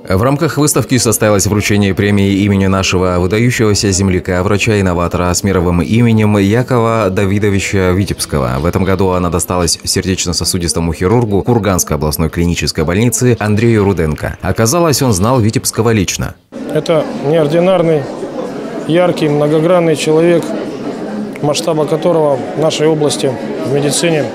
В рамках выставки состоялось вручение премии имени нашего выдающегося земляка, врача-инноватора с мировым именем Якова Давидовича Витебского. В этом году она досталась сердечно-сосудистому хирургу Курганской областной клинической больницы Андрею Руденко. Оказалось, он знал Витебского лично. Это неординарный, яркий, многогранный человек, масштаба которого в нашей области, в медицине,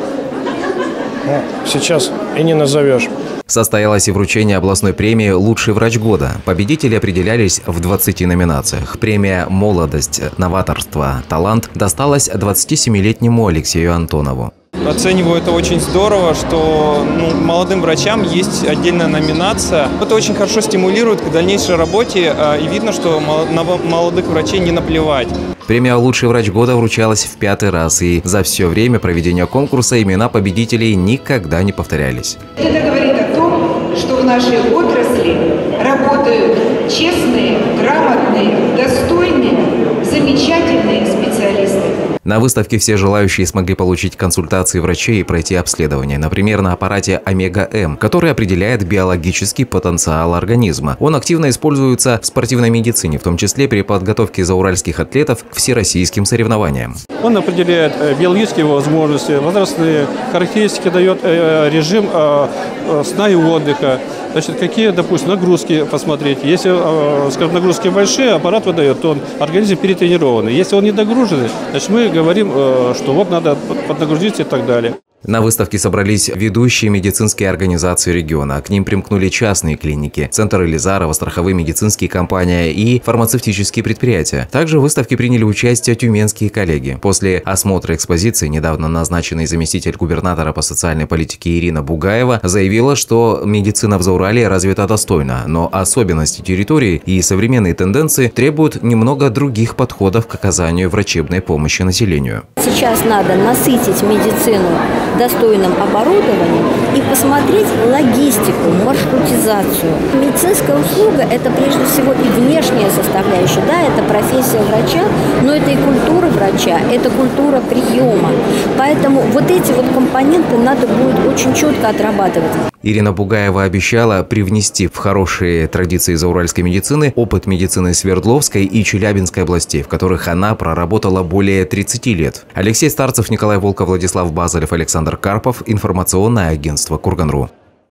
сейчас и не назовешь. Состоялось и вручение областной премии «Лучший врач года». Победители определялись в 20 номинациях. Премия «Молодость, новаторство, талант» досталась 27-летнему Алексею Антонову. Оцениваю это очень здорово, что молодым врачам есть отдельная номинация. Это очень хорошо стимулирует к дальнейшей работе, и видно, что на молодых врачей не наплевать. Премия «Лучший врач года» вручалась в 5-й раз, и за все время проведения конкурса имена победителей никогда не повторялись. Это говорит о том, что в нашей отрасли работают честные, грамотные, достойные, замечательные специалисты. На выставке все желающие смогли получить консультации врачей и пройти обследование, например, на аппарате Омега-М, который определяет биологический потенциал организма. Он активно используется в спортивной медицине, в том числе при подготовке зауральских атлетов к всероссийским соревнованиям. Он определяет биологические возможности, возрастные характеристики, дает режим сна и отдыха. Значит, какие, допустим, нагрузки посмотреть. Если, скажем, нагрузки большие, аппарат выдает, то организм перетренированный. Если он недогруженный, значит, мы говорим, что вот надо поднагрузиться и так далее. На выставке собрались ведущие медицинские организации региона. К ним примкнули частные клиники, Центр Елизарова, страховые медицинские компании и фармацевтические предприятия. Также в выставке приняли участие тюменские коллеги. После осмотра экспозиции недавно назначенный заместитель губернатора по социальной политике Ирина Бугаева заявила, что медицина в Зауралье развита достойно, но особенности территории и современные тенденции требуют немного других подходов к оказанию врачебной помощи населению. Сейчас надо насытить медицину достойным оборудованием и посмотреть логистику, маршрутизацию. Медицинская услуга – это прежде всего и внешняя составляющая. Да, это профессия врача, но это и культура врача, это культура приема. Поэтому вот эти вот компоненты надо будет очень четко отрабатывать. Ирина Бугаева обещала привнести в хорошие традиции зауральской медицины опыт медицины Свердловской и Челябинской областей, в которых она проработала более 30 лет. Алексей Старцев, Николай Волков, Владислав Базарев, Александр Карпов. Информационное агентство Курган.ру.